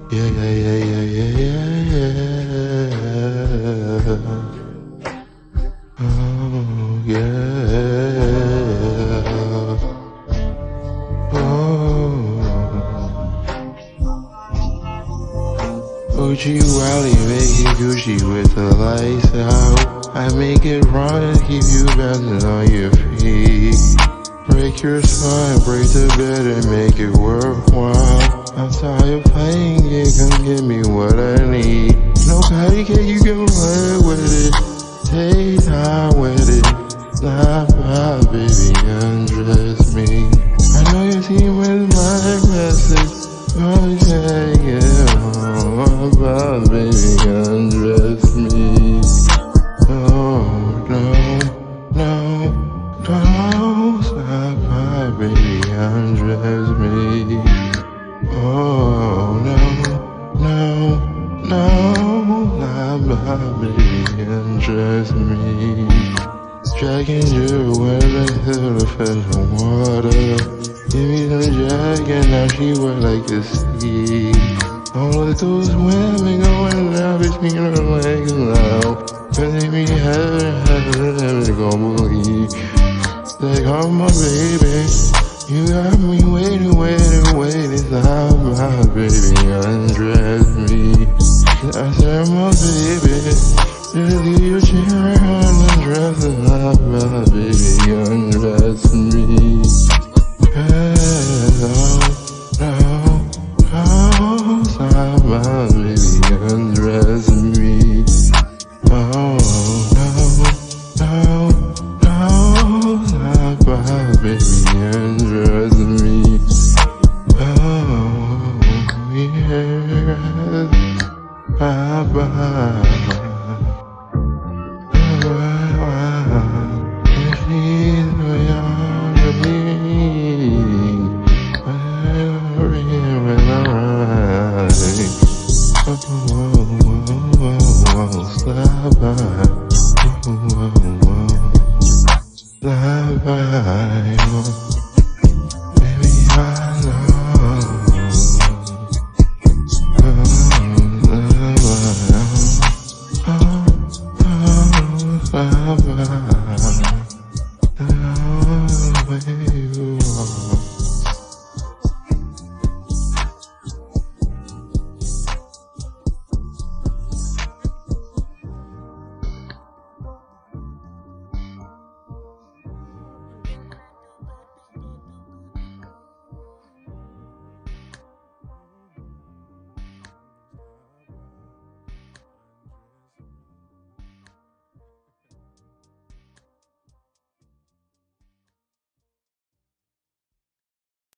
Yeah, yeah, yeah, yeah, yeah, yeah, yeah. Oh, yeah. Oh. OG Wally, make it Gucci with the lights out. I make it wrong and keep you bouncing on your feet. Break your spine, break the bed and make it worthwhile. I'm tired of playing it, come give me what I need. No patty cake, you can play with it. Take time with it. Not my baby, undress me. I know your team with my message. Oh, take it home about baby, undress me. Oh, no, no, no. Stop my baby, undress me. Oh, no, no, no. Stop my baby, undress me. Dragging you away to the fresh water. Give me some Jack and now she wet like a sea. All of those women going down between her legs now. Telling me heaven, gon' believe. Take off my baby. You got me waiting. Stop my baby, undress me. I said my baby, just leave your chair on and dress. Stop my baby, undress me. No, stop my baby, undress me. Oh, no, stop my baby, undress me. Oh, yeah, bye-bye.